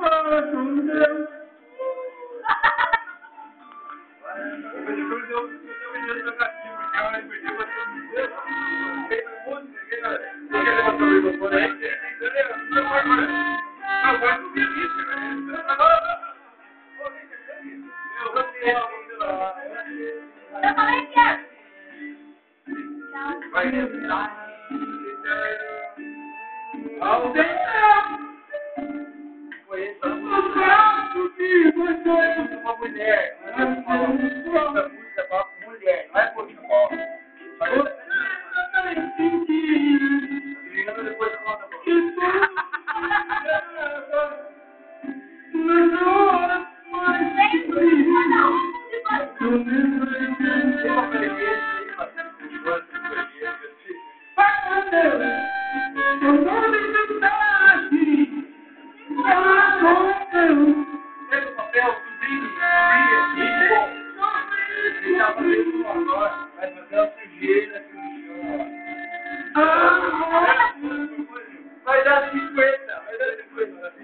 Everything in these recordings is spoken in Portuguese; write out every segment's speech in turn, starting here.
Uma mulher, essa música é pra mulher, não é pra futebol. Depois conta vai dar 50, vai dar 50.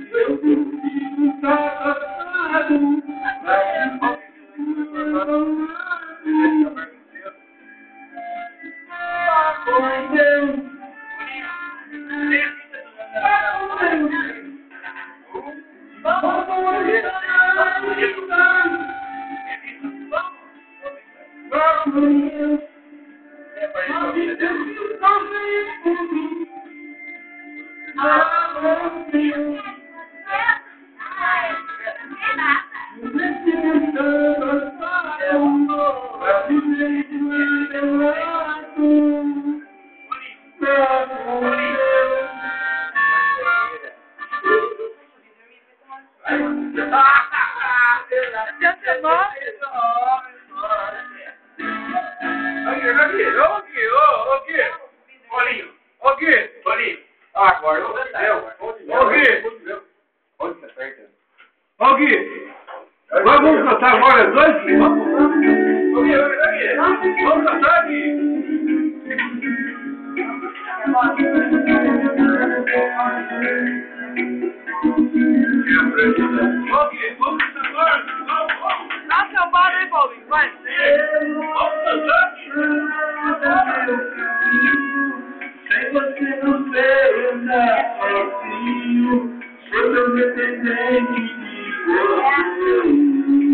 Agora não deu. Ô Gui, vamos cantar agora as dois, filho? Vamos cantar, Gui? Ô Gui, vamos cantar agora? Vamos. Dá seu bar aí, Paulinho, vai. Vamos cantar, Gui? Sem você não será sozinho, sou dependente de você.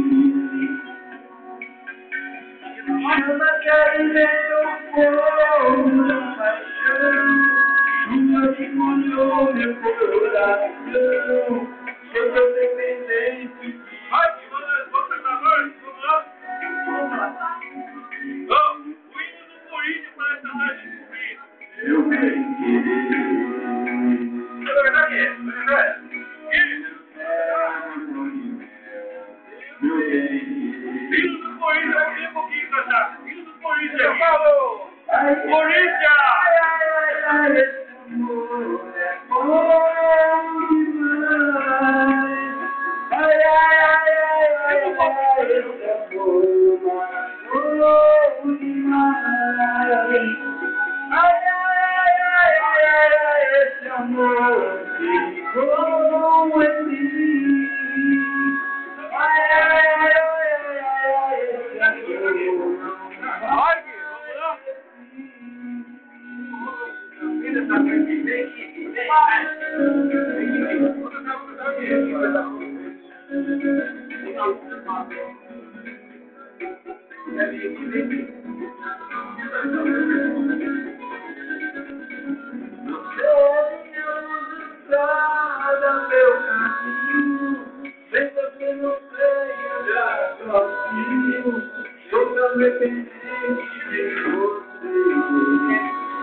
Chama que alimenta o fogo da paixão, chuva que molhou meu coração, sou dependente de você. Vai, vamos cantar agora? Vamos lá. O hino do Corinthians para essa noite. Eu bem querer. Vai cantar aqui? Vai cantar? Meu bem. Filho do Corinthians, aqui um pouquinho cantar. Filho do Corinthians. Eu falo. Corinthians. Ai, esse amor é bom demais. Ai, esse amor é bom demais. Esse amor ficou em mim. Meu caminho, sem você não sei andar sozinho, sou tão dependente de você.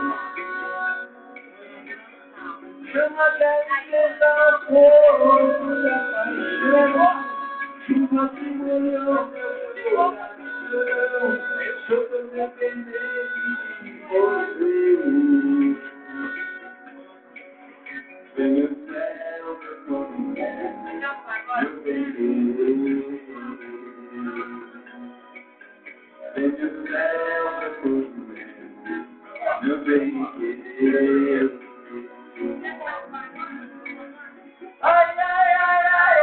Chama que alimenta o fogo da paixão, chuva que molhou meu coração, sou tão dependente de você. Vem o céu pra comer, meu bem. Vem o céu pra comer, meu bem querer. Ai, ai, ai, ai.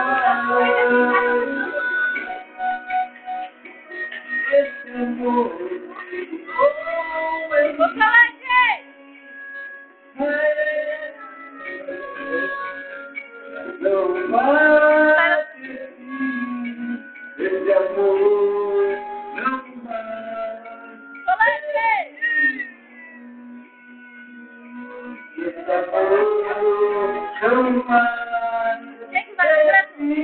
esse amor. Vou falar, gente! Não vai esse amor. Não vai. Fala, gente! Esse amor não vai. Quem que vai lembrar tudo? Quem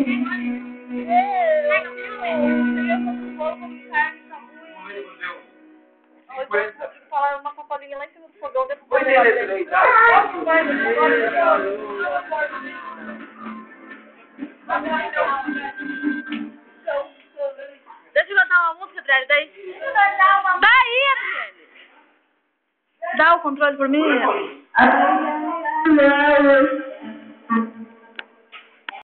vai falar uma sacolinha lá em cima do fogão, depois Deixa eu cantar uma música, Adriane, daí. Daí, Adriane! Dá o controle por mim.